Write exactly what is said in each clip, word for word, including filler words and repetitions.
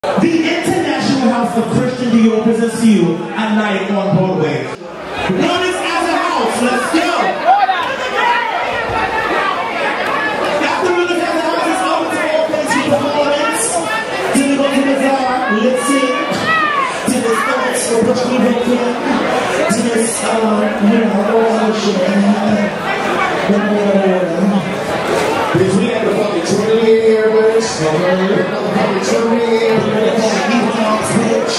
The International House of Christian Dior presents to you a night on Broadway. Realness As A House, let's go! After Realness As A House is out to all places performance, to the go to the bazaar, lip sync, to this dance for Protege, to this, uh, you know, all that shit. Bitch, we got the fucking Trinity in here, bitch. We got the fucking Trinity in here, bitch.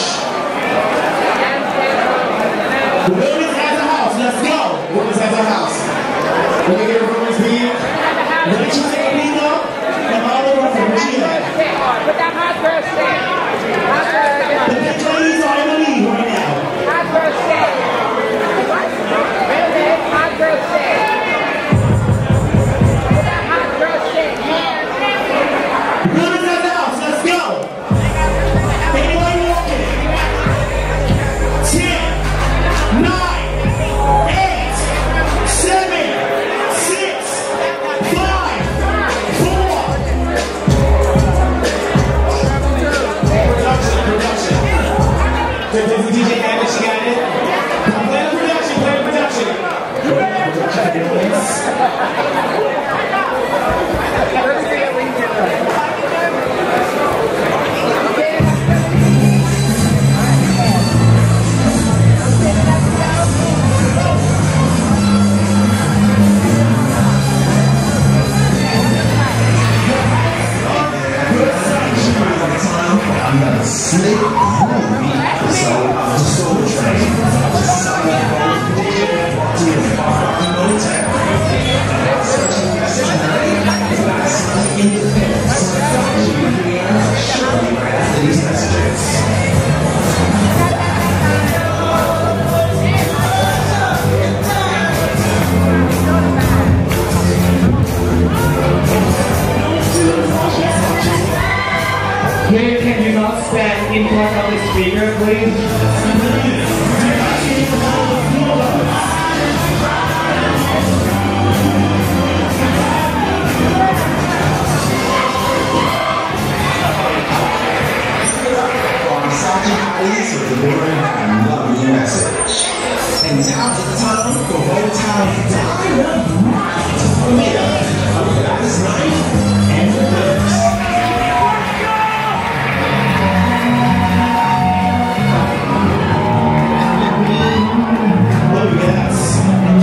Realness As A House, let's go! Realness As A House. Let me get a Realness beat. Let you take a beat up, and all over for what you had. Put that hot girl stick. Hot girl stick. The big ladies are in the lead right now. Hot girl stick. Hot girl stick. Put that hot girl stick. Realness As A House, let's go! Anybody walking? Ten, nine, eight, seven, six, five, four. Production, production. Does the D J have it? She got it? Play the production, play the production. I'm gonna slick groovy episode of the Soul Train. Just signing up to the bar, no time. Searching yesterday, for I sign independence. So I thought you would be here shortly right after these messages. Here, can you not stand in front of the speaker, please? With the boring and lovely message. And now's the time for whole time dynamite. Yeah, last night and the next. Oh yes.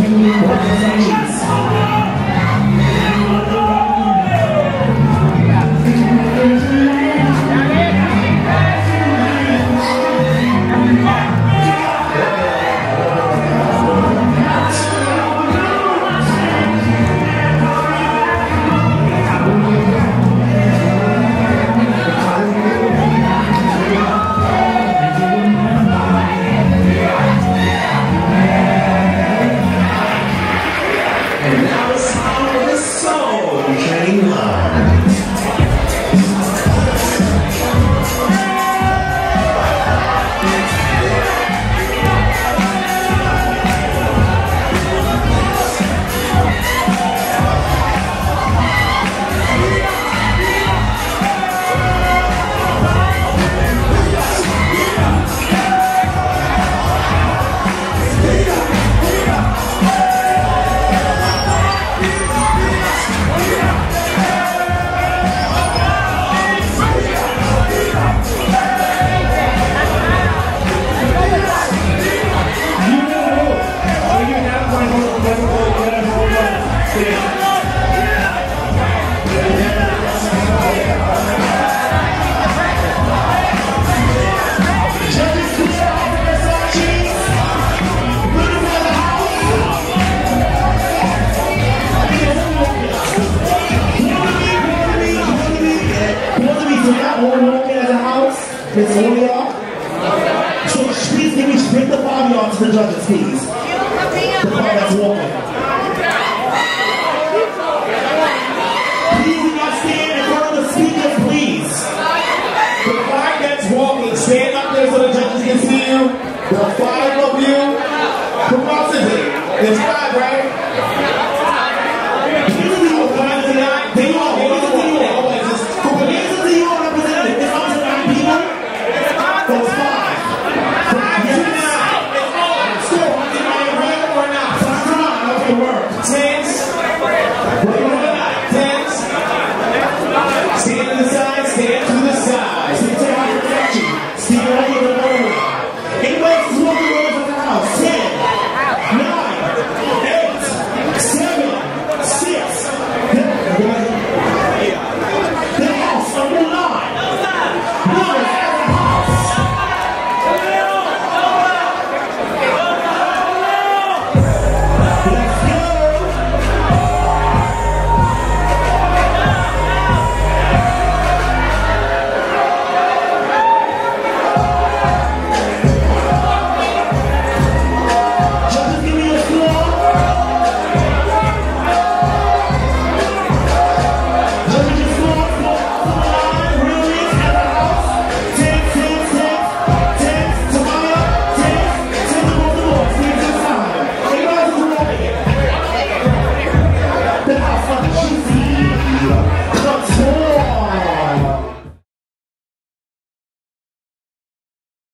And now it's time for the Soul Train line. It's only y'all. So please give me bring the five y'all to the judges, please. The five that's walking. Please do not stand in front of the speakers, please. The five that's walking, stand up there so the judges can see you. The five of you. Who else is it? There's five.